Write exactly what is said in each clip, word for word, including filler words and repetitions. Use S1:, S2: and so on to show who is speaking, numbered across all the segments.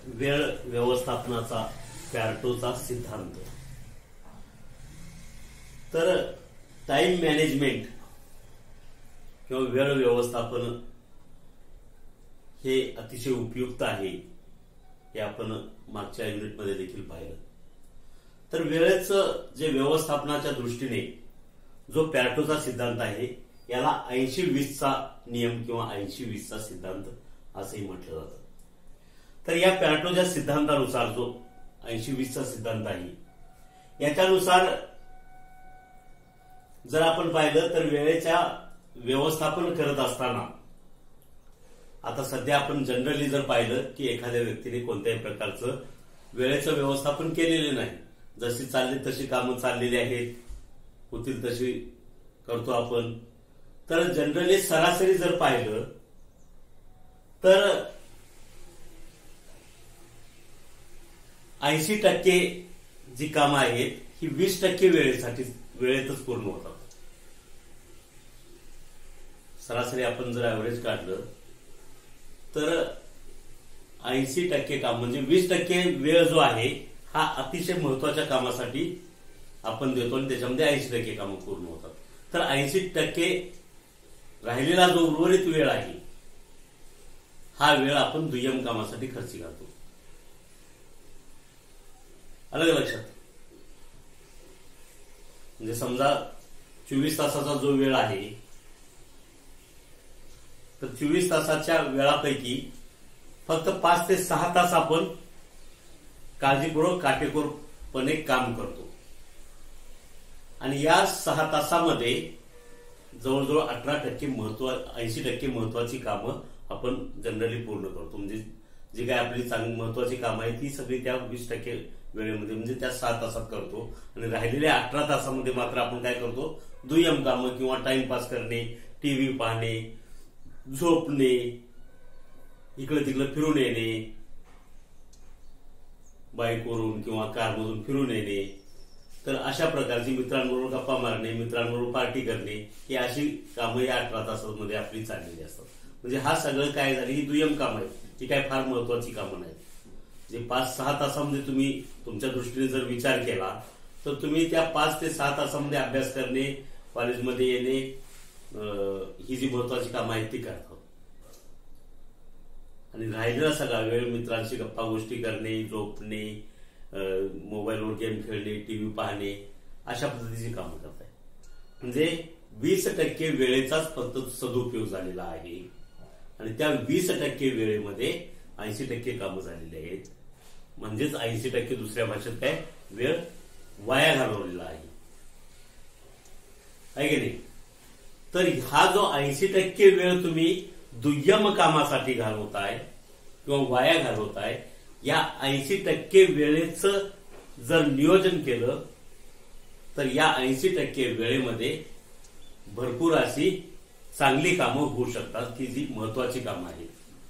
S1: वेळ व्यवस्थापनाचा पॅरेटोचा सिद्धांत. तर टाइम मॅनेजमेंट किंवा वेळ व्यवस्थापन हे अतिशय उपयुक्त आहे हे आपण मागच्या युनिटमध्ये देखील पाहिलं. तर वेळेचं जे व्यवस्थापनाच्या दृष्टीने जो पॅरेटोचा सिद्धांत आहे याला ऐंशी वीस चा नियम किंवा ऐंशी वीस चा सिद्धांत असंही म्हटलं जातं. तर या पॅरेटोच्या सिद्धांतानुसार जो ऐंशी वीस चा सिद्धांत आहे याच्यानुसार जर आपण पाहिलं तर वेळेच्या व्यवस्थापन करत असताना आता सध्या आपण जनरली जर पाहिलं की एखाद्या व्यक्तीने कोणत्याही प्रकारचं वेळेचं व्यवस्थापन केलेलं नाही, जशी चालली तशी कामं चाललेली आहेत, होतील तशी करतो आपण. तर जनरली सरासरी जर पाहिलं तर ऐंशी टक्के जी कामं आहेत ही वीस टक्के वेळेसाठी वेळेतच पूर्ण होतात. सरासरी आपण जर ऍव्हरेज काढलं तर ऐंशी टक्के काम म्हणजे वीस टक्के वेळ जो आहे हा अतिशय महत्वाच्या कामासाठी आपण देतो आणि त्याच्यामध्ये ऐंशी टक्के कामं पूर्ण होतात. तर ऐंशी टक्के राहिलेला जो उर्वरित वेळ आहे हा वेळ आपण दुय्यम कामासाठी खर्ची करतो. अलग लक्षात. म्हणजे समजा चोवीस तासाचा जो वेळ आहे तर चोवीस तासाच्या वेळापैकी फक्त पाच ते सहा तास आपण काळजीपूर्वक काटेकोरपणे काम करतो आणि या सहा तासामध्ये जवळजवळ अठरा टक्के महत्व ऐंशी टक्के महत्वाची कामं आपण जनरली पूर्ण करतो. म्हणजे जी काय आपली चांगली महत्वाची कामं आहेत ती सगळी त्या वीस टक्के वेळेमध्ये म्हणजे त्या सहा तासात करतो आणि राहिलेल्या अठरा तासामध्ये मात्र आपण काय करतो, दुय्यम कामं किंवा टाइमपास करणे, टीव्ही पाहणे, झोपणे, इकडे तिकडे फिरून येणे, बाईकवरून किंवा कारमधून फिरून येणे, तर अशा प्रकारची मित्रांबरोबर गप्पा मारणे, मित्रांबरोबर पार्टी करणे ही अशी कामं या अठरा तासांमध्ये आपली चाललेली असतात. म्हणजे हा सगळं काय झाली ही दुय्यम कामं आहेत, ही काय फार महत्वाची कामं नाहीत. जे पाच सहा तासामध्ये तुम्ही तुमच्या दृष्टीने जर विचार केला तर तुम्ही त्या पाच ते सहा तासामध्ये अभ्यास करणे, कॉलेजमध्ये येणे, ही जी महत्वाची कामं आहेत ती करतात आणि राहिलेला सगळा वेळ मित्रांशी गप्पा गोष्टी करणे, झोपणे, मोबाईलवर गेम खेळणे, टीव्ही पाहणे अशा पद्धतीची कामं करताय. म्हणजे वीस टक्के वेळेचाच फक्त सदुपयोग झालेला आहे आणि त्या वीस टक्के वेळेमध्ये ऐंशी टक्के कामं झालेली आहेत. म्हणजेच ऐंशी टक्के दुसऱ्या भाषेत काय वेळ वाया घालवलेला आहे, आहे की नाही. तर हा जो ऐंशी टक्के वेळ तुम्ही दुय्यम कामासाठी घालवताय किंवा वाया घालवताय, या ऐंशी टक्के वेळेचं जर नियोजन केलं तर या ऐंशी टक्के वेळेमध्ये भरपूर अशी चांगली कामं होऊ शकतात की जी महत्वाची कामं आहेत.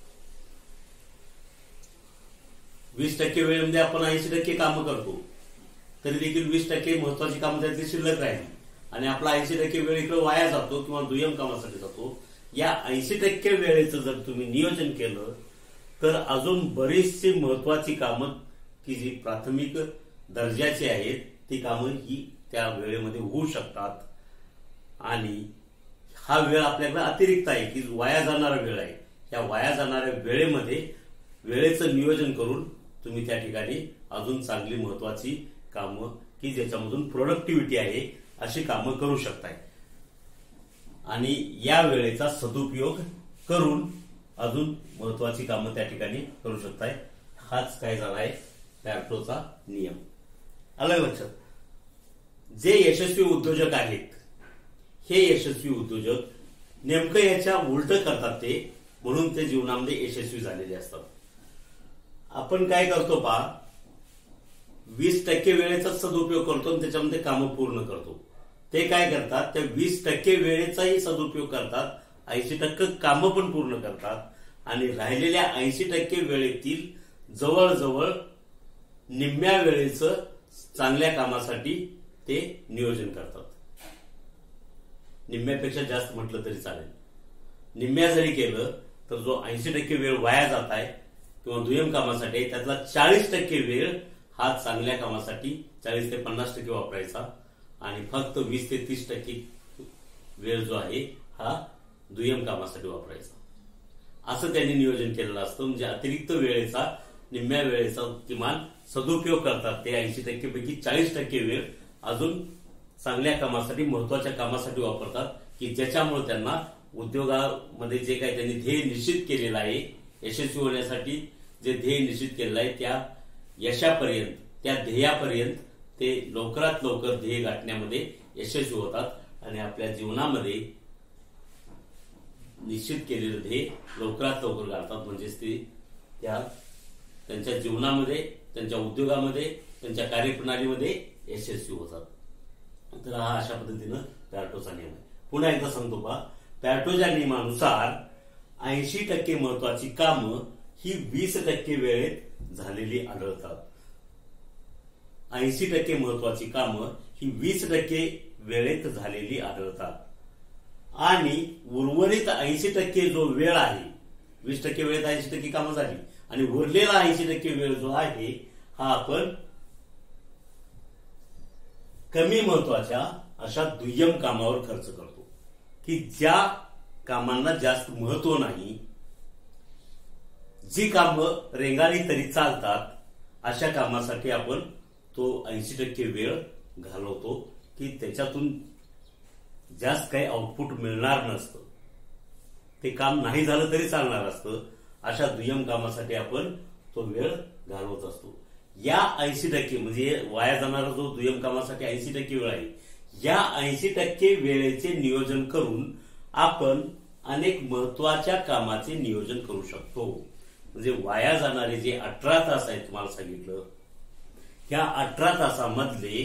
S1: वीस टक्के वेळेमध्ये आपण ऐंशी टक्के कामं करतो तरी देखील वीस टक्के महत्वाची कामं त्यातली शिल्लक राहील आणि आपला ऐंशी टक्के वेळ इकडे वाया जातो किंवा दुय्यम कामासाठी जातो. या ऐंशी टक्के वेळेचं जर तुम्ही नियोजन केलं तर अजून बरीचशी महत्वाची कामं की जी प्राथमिक दर्जाची आहेत ती कामं ही त्या वेळेमध्ये होऊ शकतात आणि हा वेळ आपल्याकडे अतिरिक्त आहे की वाया जाणारा वेळ आहे. या वाया जाणाऱ्या वेळेमध्ये वेळेचं नियोजन करून तुम्ही त्या ठिकाणी अजून चांगली महत्वाची कामं की ज्याच्यामधून प्रोडक्टिव्हिटी आहे अशी कामं करू शकताय आणि या वेळेचा सदुपयोग करून अजून महत्वाची कामं त्या ठिकाणी करू शकताय. हाच काय झालाय पॅरेटोचा नियम. अलग लक्षात. जे यशस्वी उद्योजक आहेत हे यशस्वी उद्योजक नेमकं याच्या उलट करतात ते, म्हणून ते जीवनामध्ये यशस्वी झालेले असतात. आपण काय करतो पहा, वीस टक्के वेळेचाच सदुपयोग करतो आणि त्याच्यामध्ये कामं पूर्ण करतो. ते काय करतात, त्या वीस टक्के वेळेचाही सदुपयोग करतात, ऐंशी टक्के कामं पण पूर्ण करतात आणि राहिलेल्या ऐंशी टक्के वेळेतील जवळजवळ निम्म्या वेळेचं चांगल्या कामासाठी ते नियोजन करतात. निम्म्यापेक्षा जास्त म्हटलं तरी चालेल. निम्म्या जरी केलं तर जो ऐंशी टक्के वेळ वाया जात आहे किंवा दुय्यम कामासाठी आहे त्यातला चाळीस टक्के वेळ हा चांगल्या कामासाठी चाळीस ते पन्नास टक्के वापरायचा आणि फक्त वीस ते तीस टक्के वेळ जो आहे हा दुय्यम कामासाठी वापरायचा असं त्यांनी नियोजन केलेलं असतं. म्हणजे अतिरिक्त वेळेचा निम्म्या वेळेचा किमान सदुपयोग करतात ते ऐंशी टक्के पैकी चाळीस टक्के वेळ अजून चांगल्या कामासाठी महत्वाच्या कामासाठी वापरतात की ज्याच्यामुळे त्यांना उद्योगामध्ये जे काही त्यांनी ध्येय निश्चित केलेलं आहे यशस्वी होण्यासाठी जे ध्येय निश्चित केलेलं आहे त्या यशापर्यंत त्या ध्येयापर्यंत ते लवकरात लवकर ध्येय गाठण्यामध्ये यशस्वी होतात आणि आपल्या जीवनामध्ये निश्चित केलेलं ध्येय लवकरात लवकर गाठतात. म्हणजेच ते त्या त्यांच्या जीवनामध्ये त्यांच्या उद्योगामध्ये त्यांच्या कार्यप्रणालीमध्ये यशस्वी होतात. तर हा अशा पद्धतीनं पॅरेटोचा नियम आहे. पुन्हा एकदा सांगतो पहा, पॅरेटोच्या नियमानुसार ऐंशी टक्के महत्वाची कामं ही वीस टक्के वेळेत झालेली आढळतात. ऐंशी टक्के महत्वाची कामं ही वीस टक्के वेळेत झालेली आढळतात आणि उर्वरित ऐंशी टक्के जो वेळ आहे वीस टक्के वेळेत ऐंशी टक्के कामं झाली आणि उरलेला ऐंशी टक्के वेळ जो आहे हा आपण कमी महत्वाच्या अशा दुय्यम कामावर खर्च करतो की ज्या कामांना जास्त महत्व नाही, जी कामं रेंगाळी तरी चालतात अशा कामासाठी आपण तो ऐंशी टक्के वेळ घालवतो की त्याच्यातून जास्त काही आउटपुट मिळणार नसतं. ते काम नाही झालं तरी चालणार असतं. अशा दुय्यम कामासाठी आपण तो वेळ घालवत असतो. या ऐंशी टक्के म्हणजे वाया जाणारा जो दुय्यम कामासाठी ऐंशी टक्के वेळ आहे या ऐंशी टक्के वेळेचे नियोजन करून आपण अनेक महत्वाच्या कामाचे नियोजन करू शकतो. म्हणजे वाया जाणारे जे अठरा तास आहेत तुम्हाला सांगितलं या अठरा तासामधले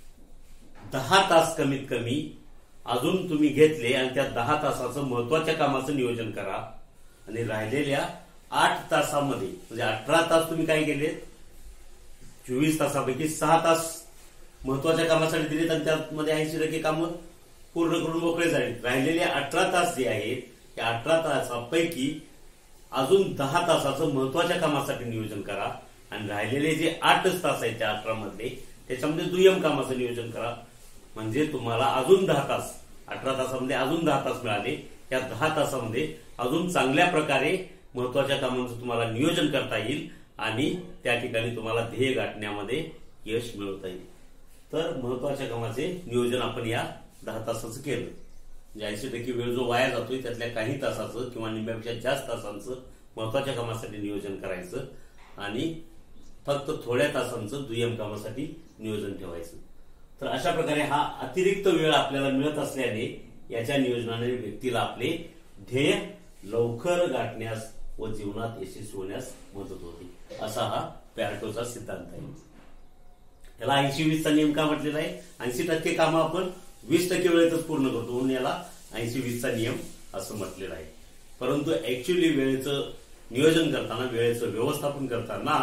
S1: दहा तास कमीत कमी अजून तुम्ही घेतले आणि त्या दहा तासाचं महत्वाच्या कामाचं नियोजन करा आणि राहिलेल्या आठ तासामध्ये म्हणजे अठरा तास तुम्ही काय केलेत चोवीस तासापैकी सहा तास महत्वाच्या कामासाठी दिलेत आणि त्यामध्ये ऐंशी टक्के कामं पूर्ण करून मोकळे झाले. राहिलेले अठरा तास जे आहेत त्या अठरा तासापैकी अजून दहा तासाचं महत्वाच्या कामासाठी नियोजन करा आणि राहिलेले जे आठच तास आहेत त्या अठरा मधले त्याच्यामध्ये दुय्यम कामाचं नियोजन करा. म्हणजे तुम्हाला अजून दहा तास अठरा तासामध्ये अजून दहा तास मिळाले. त्या दहा तासामध्ये अजून चांगल्या प्रकारे महत्वाच्या कामांचं तुम्हाला नियोजन करता येईल आणि त्या ठिकाणी तुम्हाला ध्येय गाठण्यामध्ये यश मिळवता येईल. तर महत्वाच्या कामाचे नियोजन आपण या दहा तासाचं केलं म्हणजे ऐंशी टक्के वेळ जो वाया जातोय त्यातल्या काही तासाचं किंवा निम्म्यापेक्षा जास्त तासांचं महत्वाच्या कामासाठी नियोजन करायचं आणि फक्त थोड्या तासांचं दुय्यम कामासाठी नियोजन ठेवायचं. तर अशा प्रकारे हा अतिरिक्त वेळ आपल्याला मिळत असल्याने याच्या नियोजनाने व्यक्तीला आपले ध्येय लवकर गाठण्यास व जीवनात यशस्वी होण्यास मदत होते. असा हा पॅरेटोचा सिद्धांत आहे. त्याला ऐंशी वीसचा नियम का म्हटलेला आहे? ऐंशी टक्के कामं आपण वीस टक्के वेळेतच पूर्ण करतो म्हणून याला ऐंशी वीसचा नियम असं म्हटलेलं आहे. परंतु ऍक्च्युअली वेळेचं नियोजन करताना वेळेचं व्यवस्थापन करताना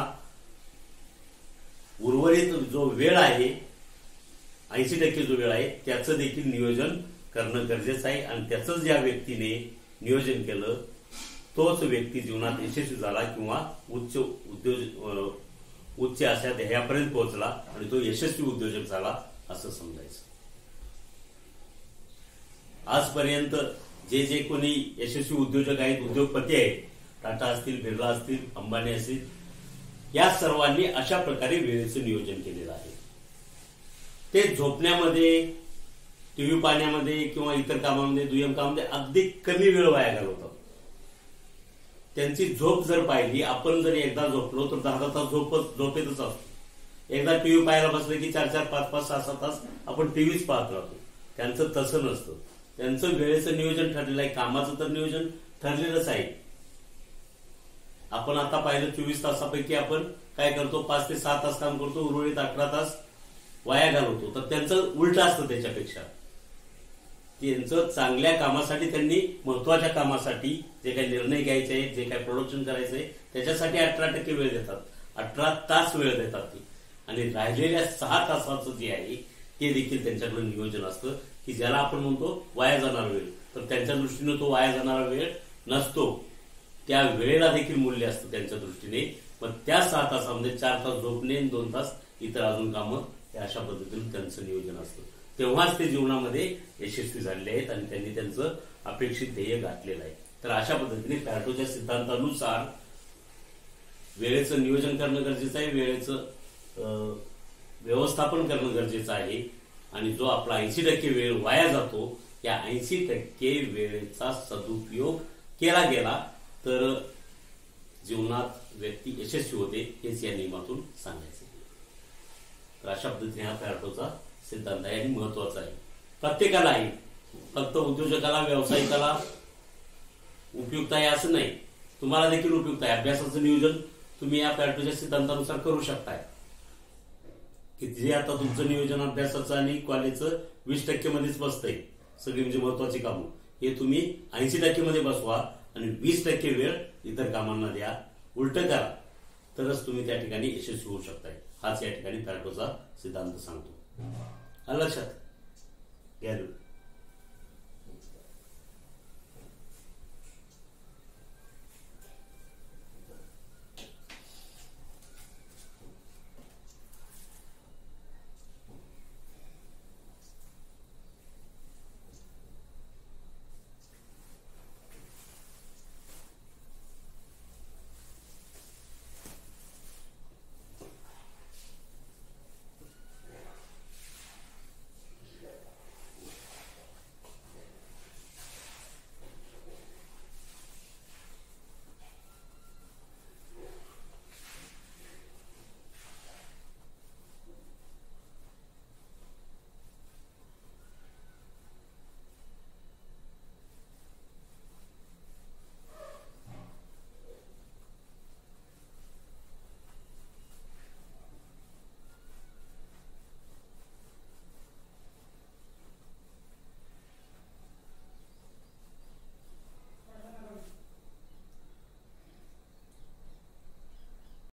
S1: उर्वरित जो वेळ आहे ऐंशी टक्के जो वेळ आहे त्याचं देखील नियोजन करणं गरजेचं आहे आणि त्याचं ज्या व्यक्तीने नियोजन केलं तोच व्यक्ती जीवनात यशस्वी झाला किंवा उच्च उद्योजक उच्च अशा ध्येयापर्यंत पोहोचला आणि तो यशस्वी उद्योजक झाला असं समजायचं. आजपर्यंत जे जे कोणी यशस्वी उद्योजक आहेत उद्योगपती आहेत टाटा असतील बिर्ला असतील अंबानी असतील या सर्वांनी अशा प्रकारे वेळेचं नियोजन केलेलं आहे. ते झोपण्यामध्ये टीव्ही पाहण्यामध्ये किंवा इतर कामामध्ये दुय्यम कामामध्ये अगदी कमी वेळ वाया घालवतात. त्यांची झोप जर पाहिली आपण जर एकदा झोपलो तर दहा तास झोप झोपेतच असतो. एकदा टीव्ही पाहायला बसलं की चार चार पाच पाच सहा सहा तास आपण टीव्हीच पाहत राहतो. त्यांचं तसं नसतं. त्यांचं वेळेचं नियोजन ठरलेलं आहे. कामाचं तर नियोजन ठरलेलंच आहे. आपण आता पाहिलं चोवीस तासापैकी आपण काय करतो पाच ते सहा तास काम करतो उर्वरित अठरा तास वाया घालवतो. तर त्यांचं उलट असतं त्याच्यापेक्षा. त्यांचं चांगल्या कामासाठी त्यांनी महत्वाच्या कामासाठी जे काही निर्णय घ्यायचे आहेत जे काही प्रोडक्शन करायचंय त्याच्यासाठी अठरा टक्के वेळ देतात. अठरा तास वेळ देतात ते आणि राहिलेल्या सहा तासाचं जे आहे ते देखील त्यांच्याकडे नियोजन असतं की ज्याला आपण म्हणतो वाया जाणारा वेळ. तर त्यांच्या दृष्टीनं तो वाया जाणारा वेळ नसतो. त्या वेळेला देखील मूल्य असतं त्यांच्या दृष्टीने. पण त्या सहा तासामध्ये चार तास झोपणे आणि दोन तास इतर अजून कामं, हे अशा पद्धतीने त्यांचं नियोजन असतं. तेव्हाच ते जीवनामध्ये यशस्वी झालेले आहेत आणि त्यांनी त्यांचं अपेक्षित ध्येय गाठलेलं आहे. तर अशा पद्धतीने पॅरेटोच्या सिद्धांतानुसार वेळेचं नियोजन करणं गरजेचं आहे, वेळेचं व्यवस्थापन करणं गरजेचं आहे. आणि जो आपला ऐंशी टक्के वेळ वाया जातो, या ऐंशी टक्के वेळेचा सदुपयोग केला गेला तर जीवनात व्यक्ती यशस्वी होते, हेच या नियमातून सांगायचे. तर अशा पद्धतीने हा पॅरेटोचा सिद्धांत आहे आणि महत्वाचा आहे. प्रत्येकाला आहे, फक्त उद्योजकाला व्यावसायिकाला उपयुक्त आहे असं नाही, तुम्हाला देखील उपयुक्त आहे. अभ्यासाचं नियोजन तुम्ही या पॅरेटोच्या सिद्धांतानुसार करू शकताय. की जे आता तुमचं नियोजन अभ्यासाचं आणि कॉलेजचं वीस टक्के मध्येच बसतंय, सगळी म्हणजे महत्वाची कामं, हे तुम्ही ऐंशी टक्के मध्ये बसवा आणि वीस टक्के वेळ इतर कामांना द्या, उलट करा, तरच तुम्ही त्या ठिकाणी यशस्वी होऊ शकताय. हाच या ठिकाणी पॅरेटोचा सिद्धांत सांगतो. लक्षात घ्या.